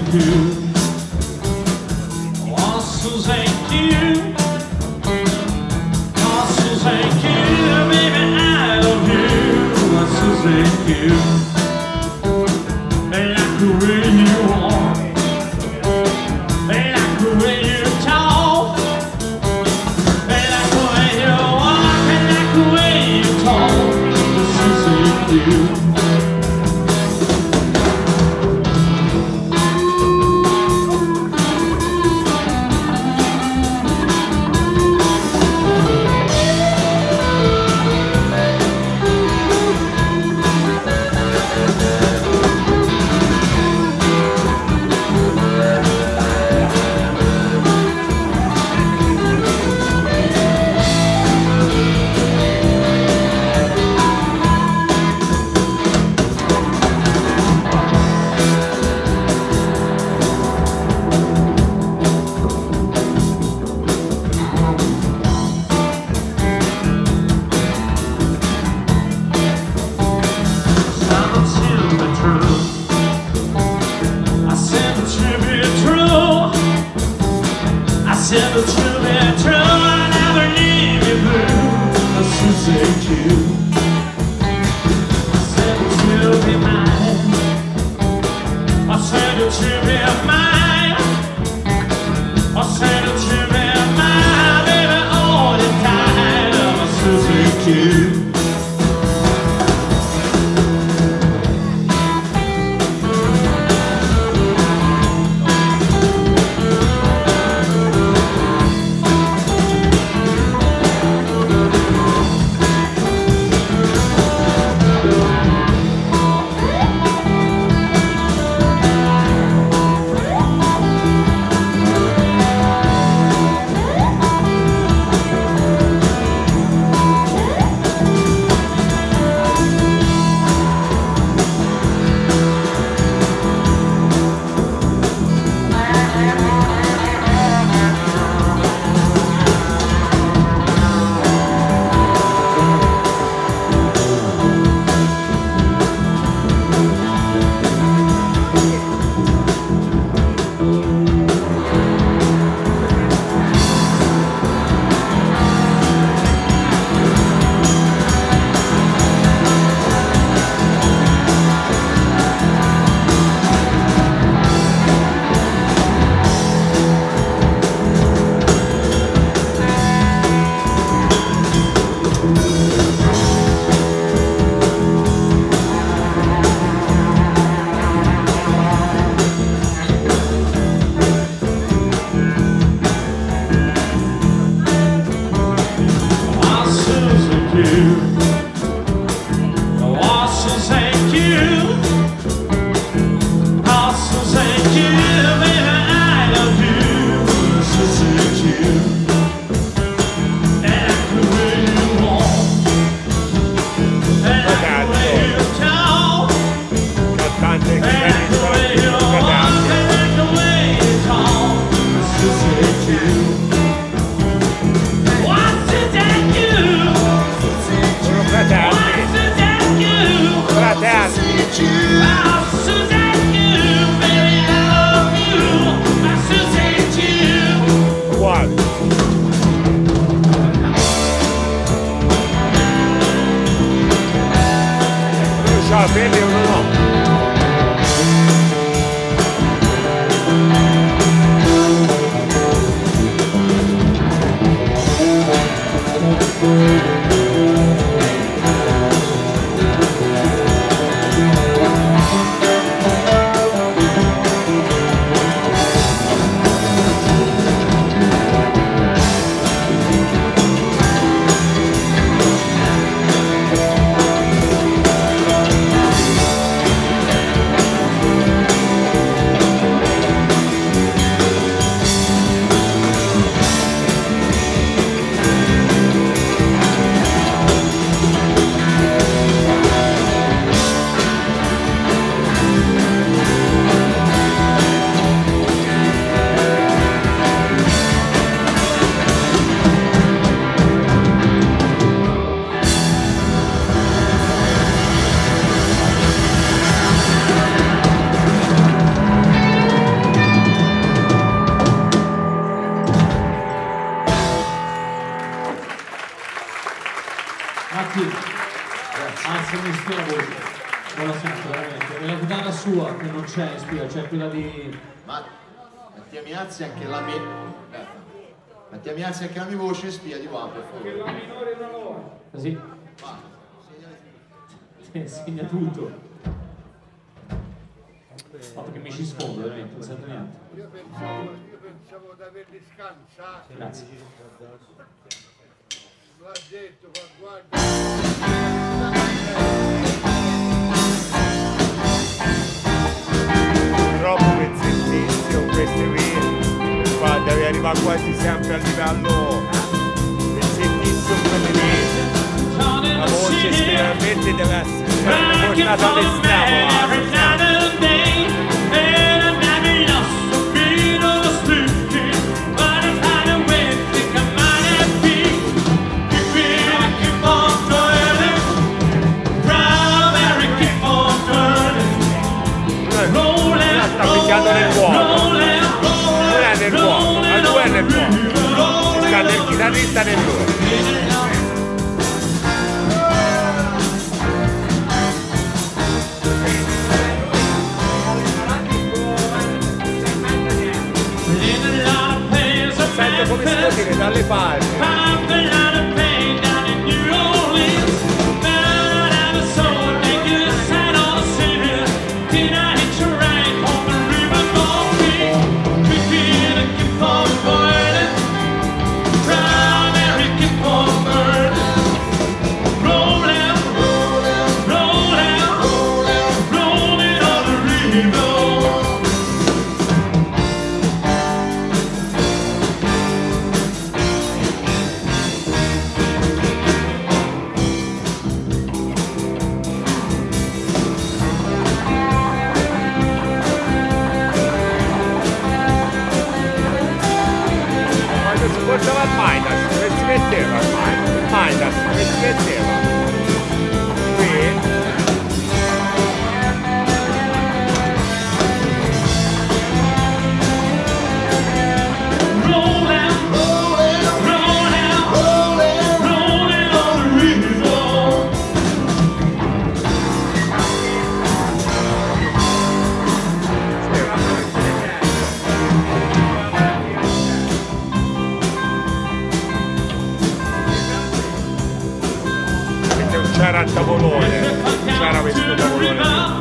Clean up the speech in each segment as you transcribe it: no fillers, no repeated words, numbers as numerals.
thank you. I want to thank you. I want to thank you, baby, I love you. I want to thank you. I like the way you are. I like the way you talk. I like the way you walk. I like the way you talk. I want to thank you. Said the truth and true, I never leave you blue. I should thank you. I said the truth be mine. I said the truth be mine. I said the truth be mine, baby, all the time. I should thank you. sua che non c'è in spia, cioè quella di... Mattia Miazzi anche la mia... Mattia Miazzi anche la mia voce in spia di qua, per favore. Che la minore non lo è. Così? Segna tutto. Fatto che mi ci sfondo, veramente, non sento niente. Io pensavo di averli scansati. Grazie. L'ha detto, guarda. Troppo pezzettizio questi qui, qua devi arrivare quasi sempre a livello pezzettizio femminile. La voce veramente deve essere portata all'estremo. Sta picchiando nel vuoto, non è nel vuoto, ma lui è nel vuoto, ci sta nel chitarrista nel vuoto. Sento come si può dire dalle parti. Portava il Midas, dove si metteva il Midas, dove si metteva? Qui. C'era il tavolone, c'era questo tavolone.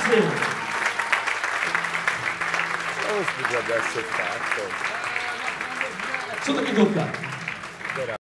Grazie. Non si potrebbe essere fatto. Sotto che tocca?